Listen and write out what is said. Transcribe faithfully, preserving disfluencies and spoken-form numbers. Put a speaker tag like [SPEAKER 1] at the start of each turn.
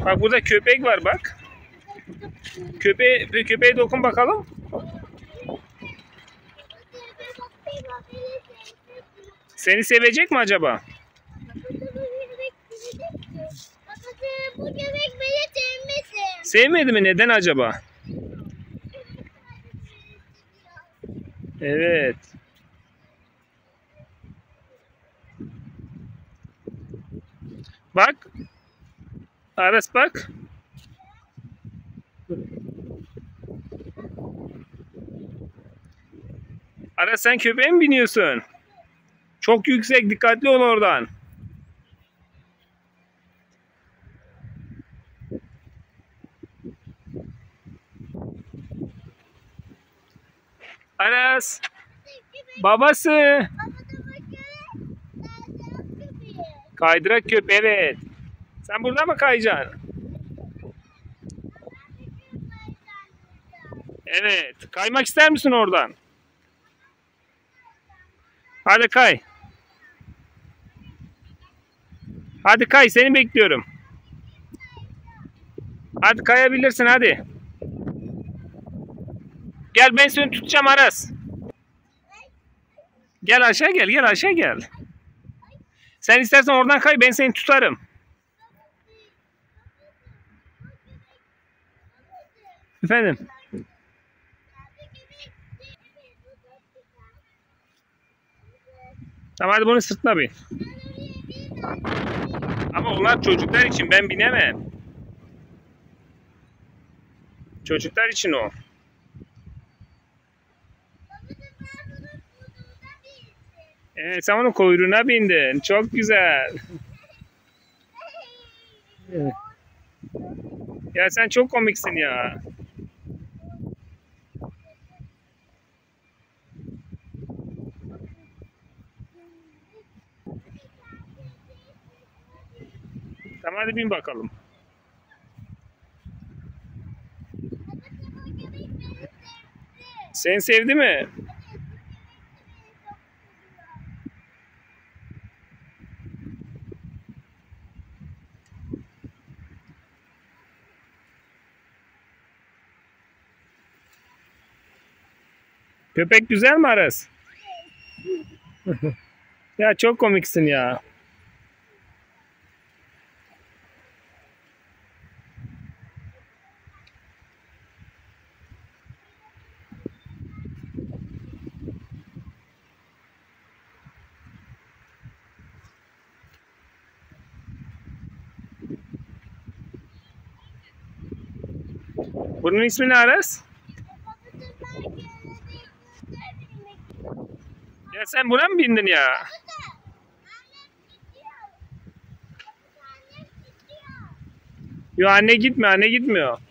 [SPEAKER 1] Bak burada köpek var bak. Köpeğe, köpeğe dokun bakalım. Seni sevecek mi acaba?
[SPEAKER 2] Bu köpek beni sevmedi.
[SPEAKER 1] Sevmedi mi? Neden acaba? Evet. Bak. Aras bak. Aras sen köpeğe mi biniyorsun? Çok yüksek. Dikkatli ol oradan. Aras. Babası. Kaydırak köpek. Evet. Sen burada mı kayacaksın? Evet. Kaymak ister misin oradan? Hadi kay. Hadi kay. Seni bekliyorum. Hadi kayabilirsin hadi. Gel ben seni tutacağım Aras. Gel aşağı gel. Gel aşağı gel. Sen istersen oradan kay. Ben seni tutarım. Efendim. Tamam hadi bunu sırtına bin. Ama onlar çocuklar için, ben binemem. Çocuklar için o. Evet, sen onun kuyruğuna bindin. Çok güzel. Evet. Ya sen çok komiksin ya. Tamam hadi bin bakalım. Sen sevdi mi? Köpek güzel mi Aras? Ya çok komiksin ya. Bunun ismi ne Aras? Ya sen buna mı bindin ya? Yo anne gitme, anne gitmiyor.